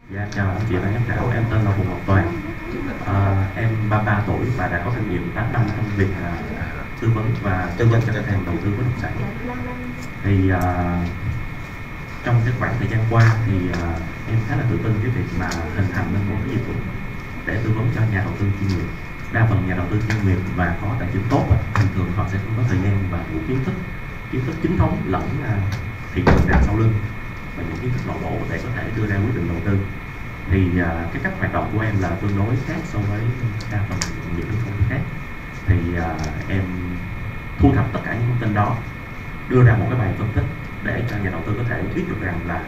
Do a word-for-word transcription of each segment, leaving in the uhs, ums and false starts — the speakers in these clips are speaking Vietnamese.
Dạ, chào anh chị ban giám khảo, em tên là Phùng Ngọc Toàn. À, em ba mươi ba tuổi và đã có kinh nghiệm tám năm trong việc à, tư vấn và tư vấn cho khách hàng đầu tư bất động sản. Thì à, trong cái khoảng thời gian qua thì à, em khá là tự tin cái việc mà hình thành nên một cái dịch vụ để tư vấn cho nhà đầu tư chuyên nghiệp. Đa phần nhà đầu tư chuyên nghiệp và có tài chính tốt thường thường họ sẽ không có thời gian và đủ kiến thức kiến thức chính thống lẫn à, thị trường đằng sau lưng và những kiến thức nội bộ để có thể đưa ra quyết định đầu tư. Thì uh, cái cách hoạt động của em là tương đối khác so với đa phần những công ty khác. Thì uh, em thu thập tất cả những thông tin đó, đưa ra một cái bài phân tích để cho nhà đầu tư có thể biết được rằng là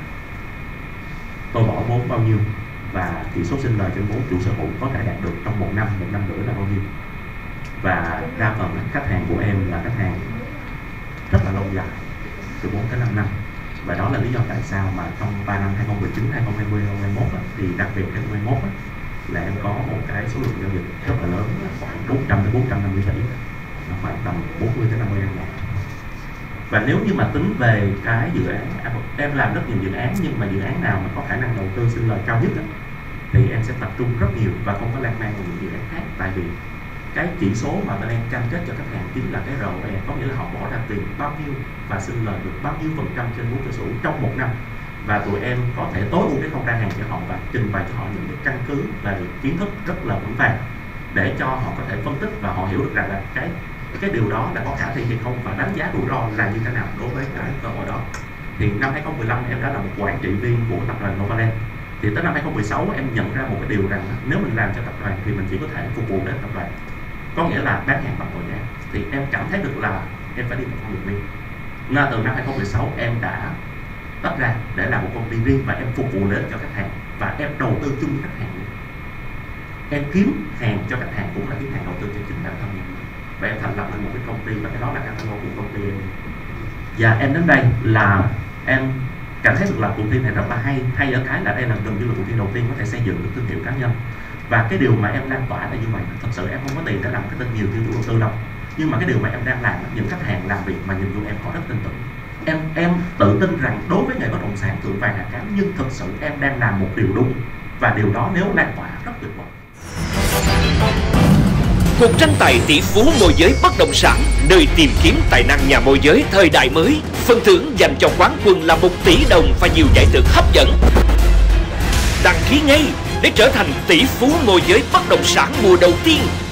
tôi bỏ vốn bao nhiêu và chỉ số sinh lời trên vốn chủ sở hữu có thể đạt được trong một năm, một năm rưỡi là bao nhiêu. Và đa phần khách hàng của em là khách hàng rất là lâu dài, từ bốn tới năm năm. Và đó là lý do tại sao mà trong ba năm hai không một chín, hai không hai mươi, hai không hai mốt thì đặc biệt hai không hai mốt là em có một cái số lượng giao dịch rất là lớn, khoảng bốn trăm đến bốn trăm năm mươi tỷ, khoảng tầm bốn mươi tới năm mươi ngàn. Và nếu như mà tính về cái dự án, em làm rất nhiều dự án nhưng mà dự án nào mà có khả năng đầu tư sinh lời cao nhất thì em sẽ tập trung rất nhiều và không có lan man vào những dự án khác. Tại vì cái chỉ số mà bên em cam kết cho khách hàng chính là cái rờ o e, có nghĩa là họ bỏ ra tiền bao nhiêu và sinh lời được bao nhiêu phần trăm trên vốn cơ sở trong một năm. Và tụi em có thể tối ưu cái không ra hàng cho họ và trình bày cho họ những cái căn cứ về kiến thức rất là vững vàng để cho họ có thể phân tích và họ hiểu được rằng là cái cái điều đó là có khả thi hay không và đánh giá rủi ro là như thế nào đối với cái cơ hội đó. Thì năm hai không một lăm em đã là một quản trị viên của tập đoàn Novaland. Thì tới năm hai không một sáu em nhận ra một cái điều rằng nếu mình làm cho tập đoàn thì mình chỉ có thể phục vụ đến tập đoàn, có nghĩa là bán hàng bằng mọi giá. Thì em cảm thấy được là em phải đi một con đường riêng. Nên từ năm hai không một sáu em đã tách ra để làm một công ty riêng và em phục vụ đến cho khách hàng và em đầu tư chung với khách hàng. Em kiếm hàng cho khách hàng cũng là kiếm hàng đầu tư cho chính bản thân mình. Và em thành lập lên một cái công ty và cái đó là cái logo của công ty em. Và em đến đây là em cảm thấy được là cuộc thi này rất là hay. Hay ở cái là đây là gần như là cuộc thi đầu tiên có thể xây dựng được thương hiệu cá nhân. Và cái điều mà em lan tỏa là như vậy. Thật sự em không có tiền để làm cái tên nhiều như chủ đầu tư đâu. Nhưng mà cái điều mà em đang làm, những khách hàng làm việc mà nhìn vô em họ rất tin tưởng. Em em tự tin rằng đối với nghề bất động sản thượng vàng hạ cám, nhưng thực sự em đang làm một điều đúng và điều đó nếu lan tỏa rất tuyệt vời. Cuộc tranh tài tỷ phú môi giới bất động sản, nơi tìm kiếm tài năng nhà môi giới thời đại mới. Phần thưởng dành cho quán quân là một tỷ đồng và nhiều giải thưởng hấp dẫn. Đăng ký ngay để trở thành tỷ phú môi giới bất động sản mùa đầu tiên.